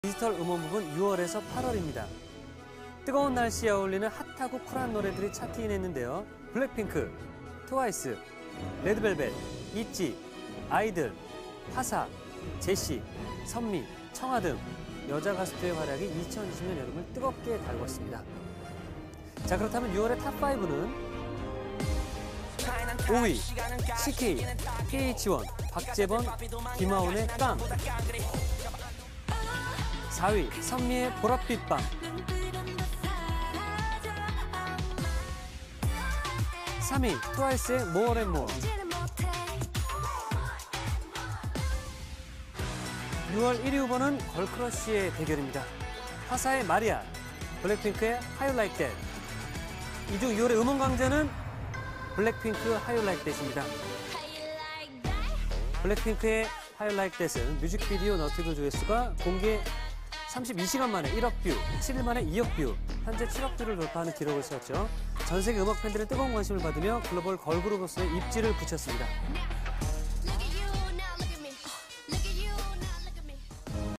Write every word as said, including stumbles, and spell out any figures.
디지털 음원부분 유월에서 팔월입니다. 뜨거운 날씨에 어울리는 핫하고 쿨한 노래들이 차트인했는데요. 블랙핑크, 트와이스, 레드벨벳, 있지, 아이들, 화사, 제시, 선미, 청아 등 여자 가수들의 활약이 이천이십 년 여름을 뜨겁게 달궜습니다. 자, 그렇다면 유월의 탑오는 오 위, 씨케이, 케이에이치원, 박재범, 김하온의 깡. 사 위, 선미의 보랏빛 밤. 삼 위, 트와이스의 More and More. 유월 일 위 후보는 걸크러쉬의 대결입니다. 화사의 마리아, 블랙핑크의 How You Like That. 이 중 유월의 음원 강자는 블랙핑크 How You Like That입니다. 블랙핑크의 How You Like That은 뮤직비디오 너튜브 조회수가 공개 삼십이 시간 만에 일억 뷰, 칠 일 만에 이억 뷰, 현재 칠억 뷰를 돌파하는 기록을 세웠죠. 전 세계 음악 팬들의 뜨거운 관심을 받으며 글로벌 걸그룹으로서의 입지를 붙였습니다.